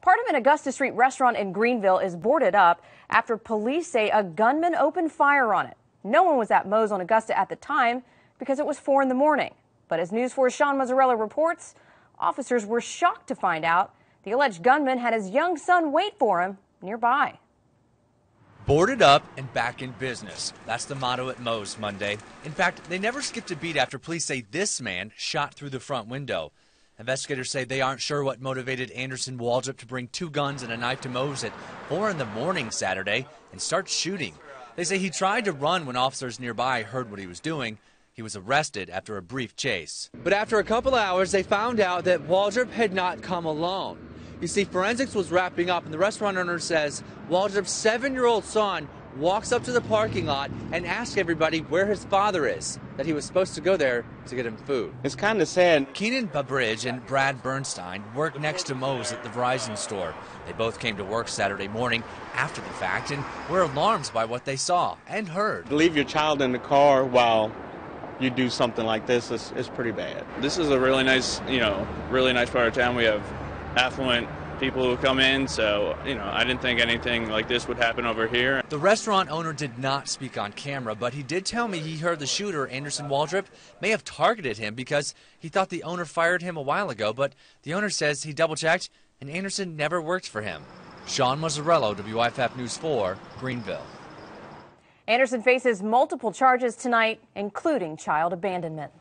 Part of an Augusta Street restaurant in Greenville is boarded up after police say a gunman opened fire on it. No one was at Moe's on Augusta at the time because it was 4 in the morning. But as News 4's Sean Mazzarella reports, officers were shocked to find out the alleged gunman had his young son wait for him nearby. Boarded up and back in business. That's the motto at Moe's Monday. In fact, they never skipped a beat after police say this man shot through the front window. Investigators say they aren't sure what motivated Anderson Waldrop to bring 2 guns and a knife to Moe's at 4 in the morning Saturday and start shooting. They say he tried to run when officers nearby heard what he was doing. He was arrested after a brief chase. But after a couple hours, they found out that Waldrop had not come alone. You see, forensics was wrapping up, and the restaurant owner says Waldrop's 7-year-old son walks up to the parking lot and asks everybody where his father is, that he was supposed to go there to get him food. It's kind of sad. Keenan Babridge and Brad Bernstein work next to Moe's at the Verizon store. They both came to work Saturday morning after the fact and were alarmed by what they saw and heard. To leave your child in the car while you do something like this is pretty bad. This is a really nice, really nice part of town. We have affluent people who come in, so, I didn't think anything like this would happen over here. The restaurant owner did not speak on camera, but he did tell me he heard the shooter, Anderson Waldrop, may have targeted him because he thought the owner fired him a while ago, but the owner says he double-checked and Anderson never worked for him. Sean Mazzarella, WYFF News 4, Greenville. Anderson faces multiple charges tonight, including child abandonment.